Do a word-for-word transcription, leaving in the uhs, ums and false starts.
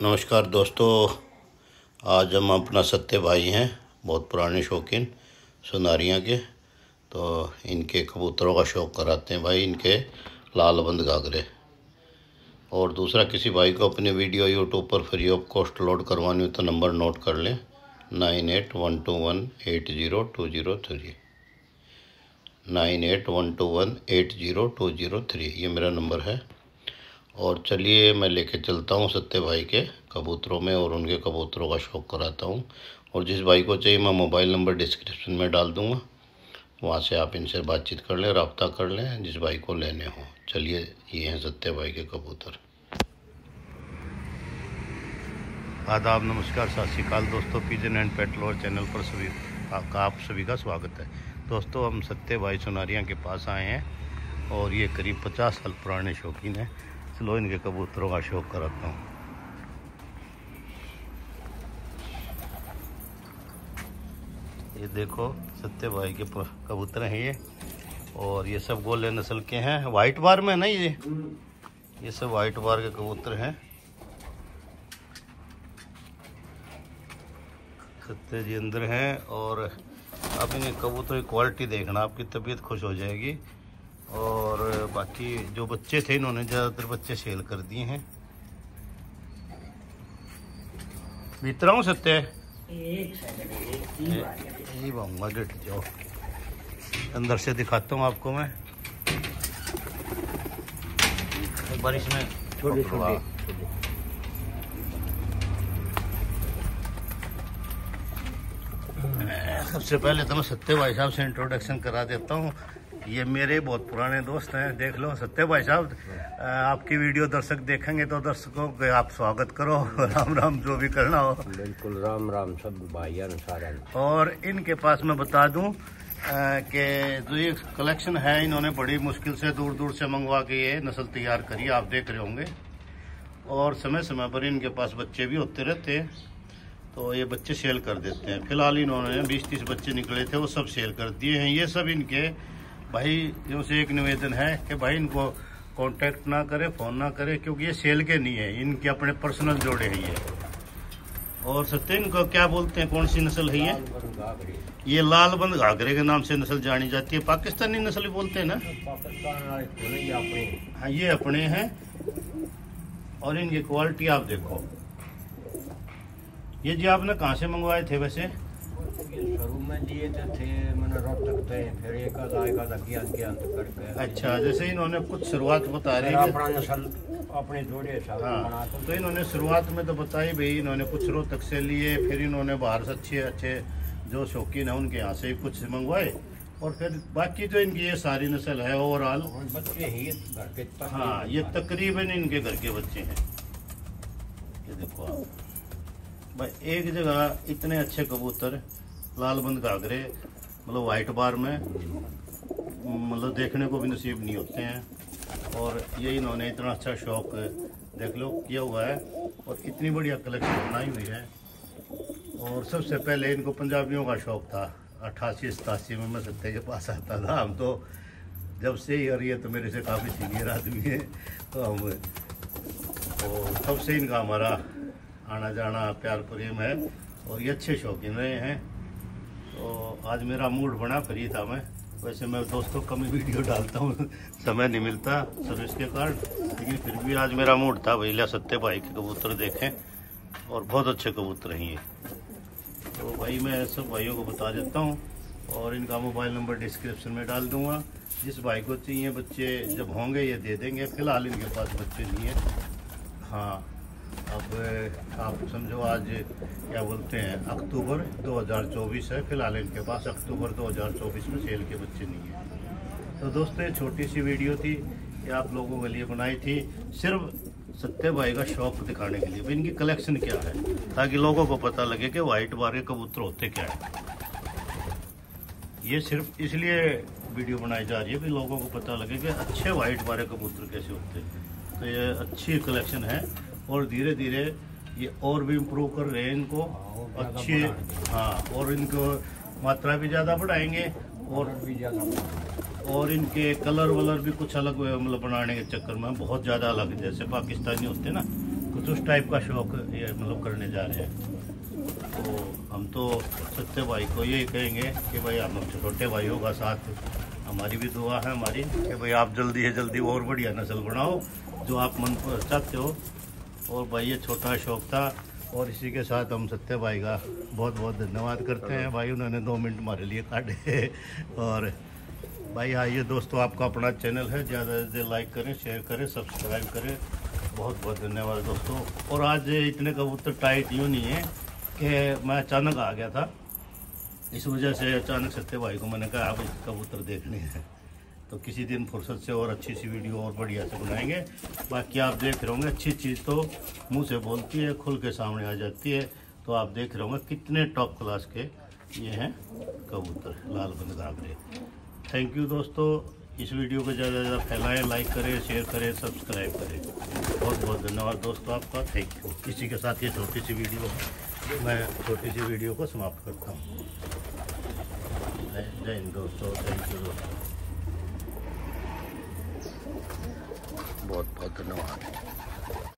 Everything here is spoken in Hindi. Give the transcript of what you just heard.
नमस्कार दोस्तों, आज हम अपना सत्य भाई हैं, बहुत पुराने शौकीन सुनारियाँ के। तो इनके कबूतरों का शौक़ कराते हैं भाई, इनके लालबंद घाघरे। और दूसरा, किसी भाई को अपनी वीडियो यूट्यूब पर फ्री ऑफ कॉस्ट लोड करवानी हो तो नंबर नोट कर लें, nine eight one two one eight zero two zero three nine eight one two one eight zero two zero three ये मेरा नंबर है। और चलिए मैं लेके चलता हूँ सत्य भाई के कबूतरों में और उनके कबूतरों का शौक़ कराता हूँ। और जिस भाई को चाहिए मैं मोबाइल नंबर डिस्क्रिप्शन में डाल दूँगा, वहाँ से आप इनसे बातचीत कर लें, रब्ता कर लें जिस भाई को लेने हो। चलिए, ये हैं सत्य भाई के कबूतर। आदाब, नमस्कार, सत श्री अकाल दोस्तों। Pigeon and pet lover channel पर सभी का आप सभी का स्वागत है। दोस्तों, हम सत्य भाई सुनारियाँ के पास आए हैं और ये करीब पचास साल पुराने शौकीन हैं। चलो इनके कबूतरों का शौक़ कराता हूँ। ये देखो सत्य भाई के कबूतर हैं ये, और ये सब गोले नस्ल के हैं। वाइट बार में नहीं, ये ये सब वाइट बार के कबूतर हैं। सत्य जी अंदर हैं। और आप इनके कबूतर की क्वालिटी देखना, आपकी तबीयत खुश हो जाएगी। और बाकी जो बच्चे थे, इन्होंने ज़्यादातर बच्चे सेल कर दिए हैं। भीतर हूँ सत्य, यही बाऊंगा, डट जाओ। अंदर से दिखाता हूँ आपको मैं। एक बार इसमें छोटे छोटे सबसे पहले तो मैं सत्य भाई साहब से इंट्रोडक्शन करा देता हूँ। ये मेरे बहुत पुराने दोस्त हैं। देख लो सत्य भाई साहब, आपकी वीडियो दर्शक देखेंगे तो दर्शकों के आप स्वागत करो। राम राम, जो भी करना हो। बिल्कुल राम राम सब भाइयों सारे। और इनके पास मैं बता दूं कि जो ये कलेक्शन है, इन्होंने बड़ी मुश्किल से दूर दूर से मंगवा के ये नस्ल तैयार करी, आप देख रहे होंगे। और समय समय पर इनके पास बच्चे भी होते रहते हैं, तो ये बच्चे सेल कर देते हैं। फिलहाल इन्होंने बीस तीस बच्चे निकले थे, वो सब सेल कर दिए हैं। ये सब इनके भाई से एक निवेदन है कि भाई इनको कांटेक्ट ना करे, फ़ोन ना करे, क्योंकि ये सेल के नहीं है, इनके अपने पर्सनल जोड़े हैं ये। और सत्य, इनको क्या बोलते हैं, कौन सी नस्ल है ये? ये लालबंद घाघरे के नाम से नस्ल जानी जाती है। पाकिस्तानी नस्ल बोलते हैं ना? हाँ, ये अपने हैं। और इनकी क्वालिटी आप देखो। ये जी आपने कहाँ से मंगवाए थे वैसे? शुरू में लिए तो थे, मैंने रोक सकते हैं, फिर एक आधा एक आधा किया किया करके। अच्छा, जैसे इन्होंने कुछ शुरुआत बता रही है अपना नस्ल अपने जोड़े साहब। हाँ, तो इन्होंने शुरुआत में तो बताई भाई, इन्होंने कुछ रोहतक से लिए, फिर इन्होंने बाहर से अच्छे अच्छे जो शौकीन है उनके यहाँ से कुछ मंगवाए, और फिर बाकी जो इनकी ये सारी नस्ल है ओवरऑल बच्चे ही घर के। हाँ, ये तकरीबन इनके घर के बच्चे हैं। ये देखो आप भाई, एक जगह इतने अच्छे कबूतर लालबंद घाघरे, मतलब वाइट बार में, मतलब देखने को भी नसीब नहीं होते हैं। और ये इन्होंने इतना अच्छा शौक देख लो किया हुआ है, और इतनी बढ़िया कलेक्शन बनाई हुई है। और सबसे पहले इनको पंजाबियों का शौक था। अट्ठासी सतासी में मैं सत्य के पास आता था। हम तो जब से ही, और ये तो मेरे से काफ़ी सीनियर आदमी है, तो हम तो तब से इनका हमारा आना जाना प्यार प्रेम है, और ये अच्छे शौकीन रहे हैं। तो आज मेरा मूड बना, फ्री था मैं। वैसे मैं दोस्तों कम ही वीडियो डालता हूँ, समय नहीं मिलता सर्विस के कारण, लेकिन फिर भी आज मेरा मूड था भाई ला सत्य भाई के कबूतर देखें, और बहुत अच्छे कबूतर हैं ये। तो भाई मैं सब भाइयों को बता देता हूँ, और इनका मोबाइल नंबर डिस्क्रिप्शन में डाल दूँगा। जिस भाई को चाहिए बच्चे जब होंगे ये दे देंगे। फ़िलहाल इनके पास बच्चे नहीं है। हाँ, अब आप समझो आज क्या बोलते हैं, अक्टूबर दो हज़ार चौबीस है। फ़िलहाल इनके पास अक्टूबर दो हज़ार चौबीस में सेल के बच्चे नहीं हैं। तो दोस्तों, ये छोटी सी वीडियो थी, ये आप लोगों के लिए बनाई थी, सिर्फ सत्य भाई का शौक़ दिखाने के लिए। इनकी कलेक्शन क्या है, ताकि लोगों को पता लगे कि वाइट बार के कबूतर होते क्या है। ये सिर्फ इसलिए वीडियो बनाई जा रही है कि लोगों को पता लगे कि अच्छे वाइट बार कबूतर कैसे होते हैं। तो ये अच्छी कलेक्शन है, और धीरे धीरे ये और भी इम्प्रूव कर रहे हैं इनको अच्छे। हाँ, और इनको मात्रा भी ज़्यादा बढ़ाएंगे, और भी ज़्यादा, और इनके कलर वलर भी कुछ अलग मतलब बनाने के चक्कर में बहुत ज़्यादा अलग, जैसे पाकिस्तानी होते हैं ना, कुछ उस टाइप का शौक ये मतलब करने जा रहे हैं। तो हम तो सत्य भाई को यही कहेंगे कि भाई हम छोटे भाइयों का साथ, हमारी भी दुआ है हमारी कि भाई आप जल्दी से जल्दी और बढ़िया नस्ल बनाओ जो आप मन पर चाहते हो। और भाई ये छोटा शौक था, और इसी के साथ हम सत्य भाई का बहुत बहुत धन्यवाद करते हैं भाई, उन्होंने दो मिनट हमारे लिए काटे। और भाई आइए दोस्तों, आपका अपना चैनल है, ज़्यादा से ज़्यादा लाइक करें, शेयर करें, सब्सक्राइब करें। बहुत बहुत धन्यवाद दोस्तों। और आज इतने कबूतर टाइट यूँ नहीं है कि मैं अचानक आ गया था, इस वजह से अचानक सत्य भाई को मैंने कहा आप कबूतर देखने हैं, तो किसी दिन फुर्सत से और अच्छी सी वीडियो और बढ़िया से बनाएंगे। बाकी आप देख रहे होंगे, अच्छी चीज़ तो मुंह से बोलती है, खुल के सामने आ जाती है। तो आप देख रहे होंगे कितने टॉप क्लास के ये हैं कबूतर, लाल बंद घाघरे। थैंक यू दोस्तों, इस वीडियो को ज़्यादा से ज़्यादा फैलाएं, लाइक करें, शेयर करें, सब्सक्राइब करें। बहुत बहुत धन्यवाद दोस्तों आपका, थैंक यू। इसी के साथ ये छोटी सी वीडियो मैं छोटी सी वीडियो को समाप्त करता हूँ। जय हिंद दोस्तों, थैंक यू दोस्तों, बहुत बहुत धन्यवाद।